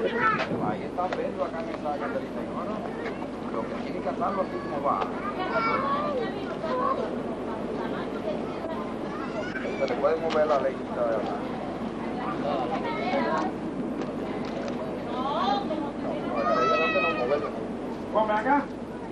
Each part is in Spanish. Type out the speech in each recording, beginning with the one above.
Ahí está Pedro acá en esa carterita. No, no. Lo que tiene que hacerlo así como va. Se le puede mover la leyita de acá. Come acá.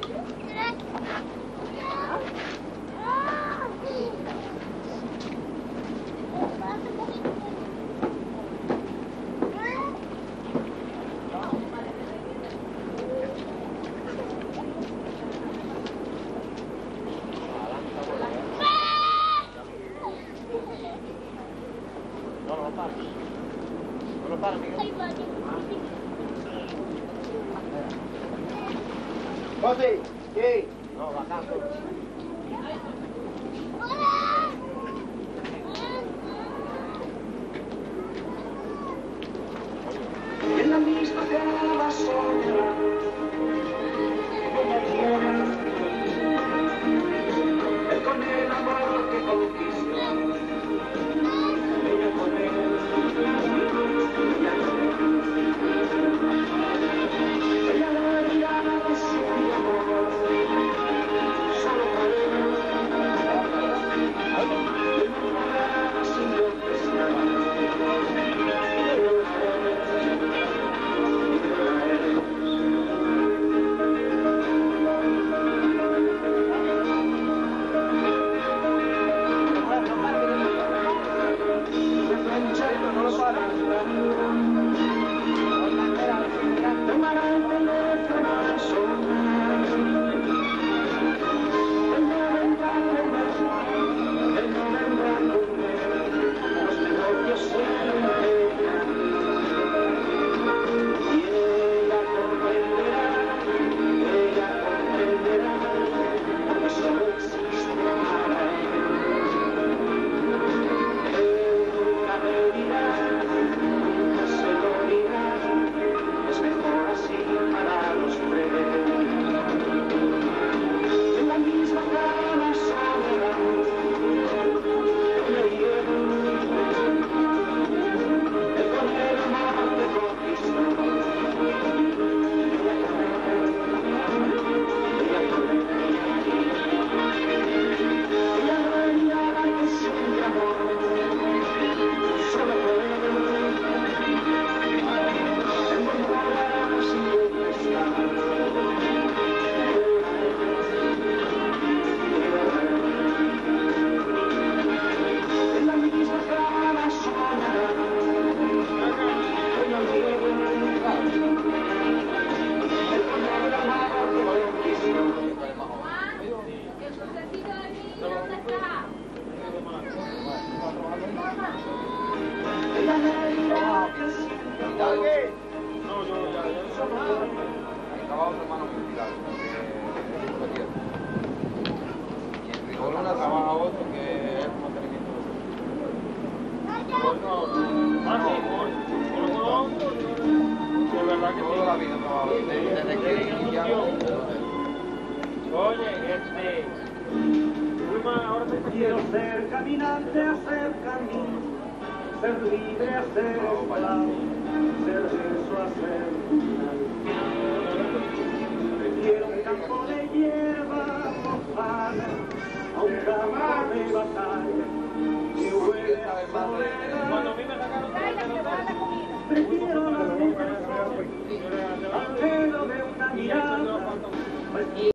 No para, Miguel. José, ¿qué? No, bajando. En la misma cama sola, como quiera, él con el amor que conquistó, ella con él, ella la mirada de su amor, solo para él, sin lo que estaba. Quiero ser caminante, hacer camino, ser libre, hacer esclavo, ser eso, hacer final. Prefiero un campo de hierba mojada a un campo de batalla que huele a soledad. Prefiero la luz del sol al pelo de una mirada.